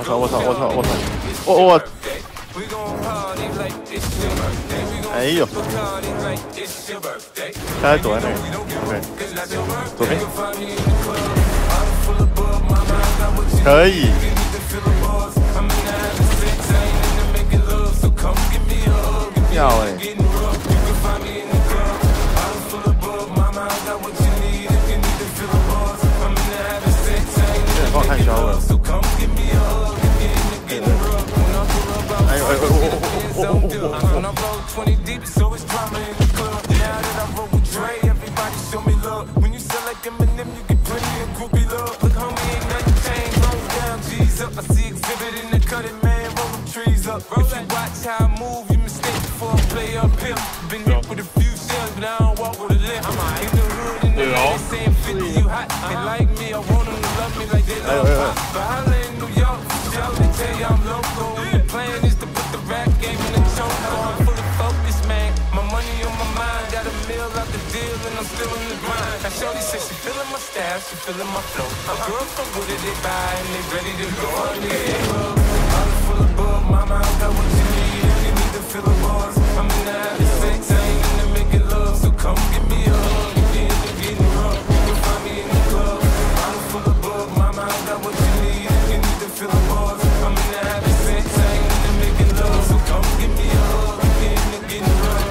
我，哎呦，他在躲在那个 ，OK， 左边，可以。要哎。帮我看小了。 Shorty said she feeling my style, she feeling my flow. A girl from Wooded, they buy and they ready to go. I'm full of bug, mama, I got what you need. If you need to fill the bars, I'm in the habit of sex, I ain't into making love. So come give me a hug, if you're into getting rough, you can find me in the club. I'm full of bug, mama, I got what you need. If you need to fill the bars, I'm in the habit of sex, I ain't into making love. So come give me a hug, if you're into getting rough.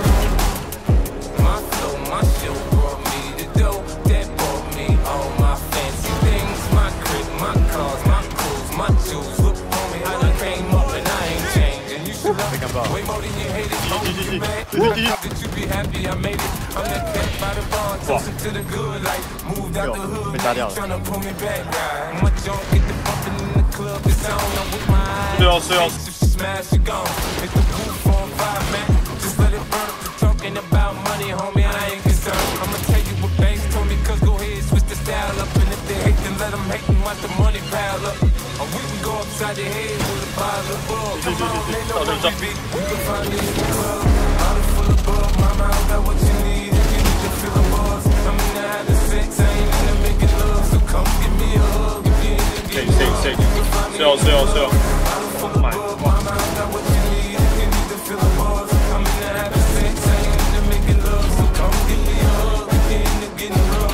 My flow, my show brought me the dough. All my fancy things, my crib, my cars, my clothes, my jewels. Look on me, I done came up and I ain't changed. And you should love me way more than you hate it. Long as you mad, how could you be happy I made it? I'm that cat by the bar, toasting to the good life. Moved out the hood, now you tryna pull me back. My junk get the bumping in the club, it's on. I'm with my eyes. If she smash, she gone. Hit the roof on fire, man. Just let it burn. Talking about money, homie, I ain't concerned. I'ma tell you what banks told me, cause go ahead, switch the style up. And if they hate, then let them hate and watch the money pile up. Or we can go upside the head with a bottle of bug. Come on, they know what we be. You can find me in the club. Bottle full of bug, mama, I got what you need. If you need to feel the buzz, I'm in the habit of sex, I ain't into making love. So come give me a hug. If you into getting rough, you can find me in the club. Bottle full of bug, mama, I got what you need. If you need to feel the buzz, I'm in the habit of sex, I ain't into making love. So come give me a hug. If you into getting rough.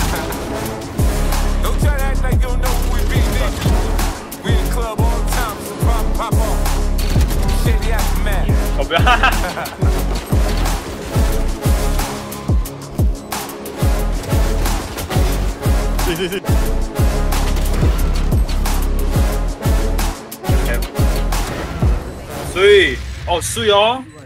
Don't try to act like you don't know who we be, nigga. We in the club all the time, so pop off. Shady aftermath. Oh,不要！对。所以，哦，是哦。